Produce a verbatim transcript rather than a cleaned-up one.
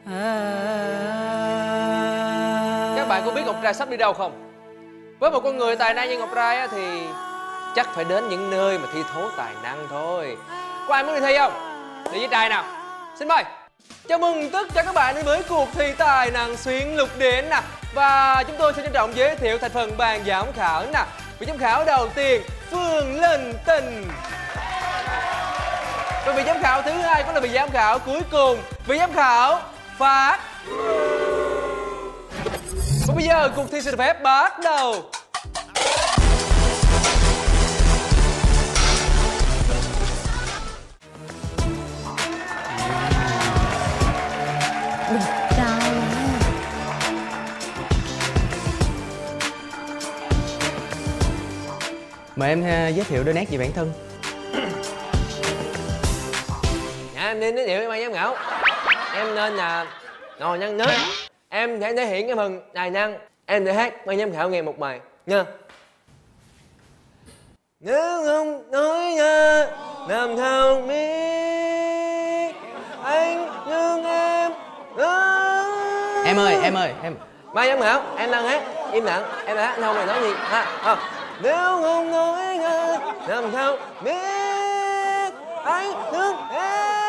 Các bạn có biết Ngọc Trai sắp đi đâu không? Với một con người tài năng như Ngọc Trai á, thì chắc phải đến những nơi mà thi thố tài năng thôi. Có ai muốn đi thi không? Đi với Trai nào. Xin mời. Chào mừng tất cả các bạn đến với cuộc thi tài năng xuyên lục địa nè. Và chúng tôi sẽ trân trọng giới thiệu thành phần ban giám khảo nè. Vị giám khảo đầu tiên, Phương Linh Tình. Và vị giám khảo thứ hai cũng là vị giám khảo cuối cùng, vị giám khảo Phát. Và bây giờ cuộc thi xin được phép bắt đầu. Mời em giới thiệu đôi nét về bản thân. Dạ, em nên giới thiệu với ban giám khảo. Em nên là nồi nhân nước. Em sẽ thể hiện cái phần tài năng. Em sẽ hát ban giám khảo nghe một bài nha. Nếu không nói ra làm sao biết anh thương em. Em ơi, em ơi, em. Ban giám khảo, em đang hát, im lặng, em đang hát không mày nói gì ha. À, nếu không nói ra làm sao biết anh thương em.